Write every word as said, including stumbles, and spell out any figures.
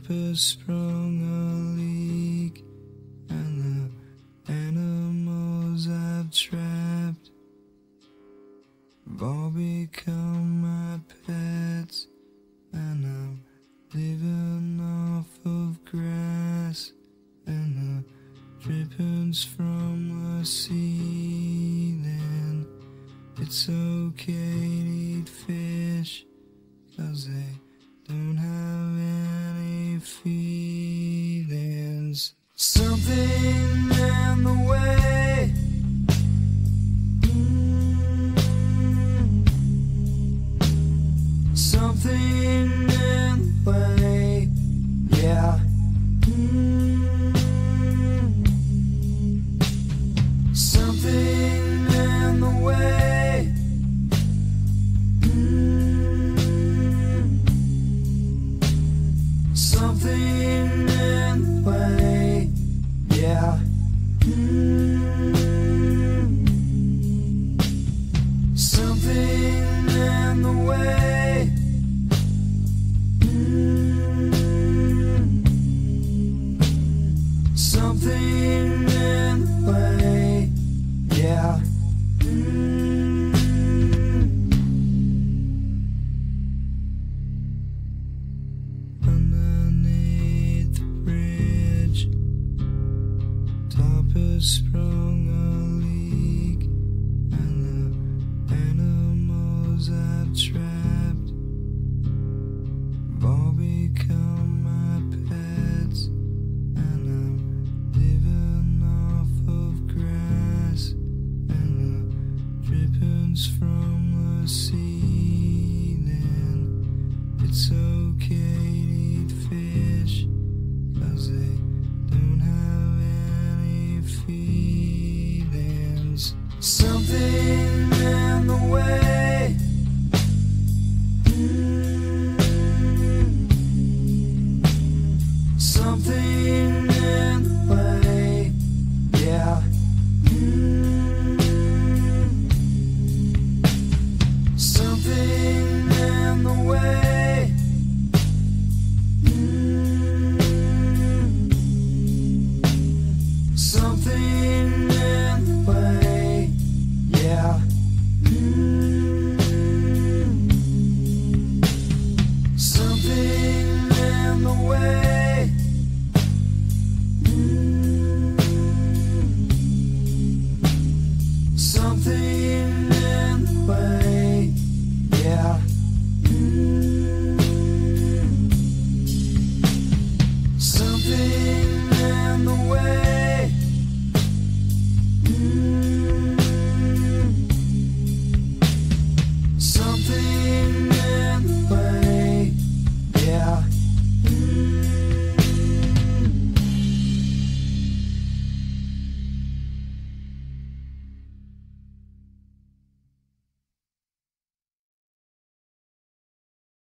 has sprung a leak, and the animals I've trapped have all become my pets, and I'm living off of grass and the drippings from the ceiling. It's okay to eat fish, 'cause they don't have any feelings. Something in the way, mm, something in the way, yeah. Mm, something in the way, mm, something in the way, yeah. Mm, something in the way, mm, something in the way, yeah. Mm. Underneath the bridge, top has sprung a leak, and the animals I've trapped have all become my pets, and I'm living off of grass and the drippings from the ceiling. It's okay to eat fish, 'cause they don't have any feelings. Something in the way, mm, something in the way, yeah. Mm, something in the way, mm, something in the way, yeah. Mm, something in the way, mm, something in the way, yeah. Mm, something in the way.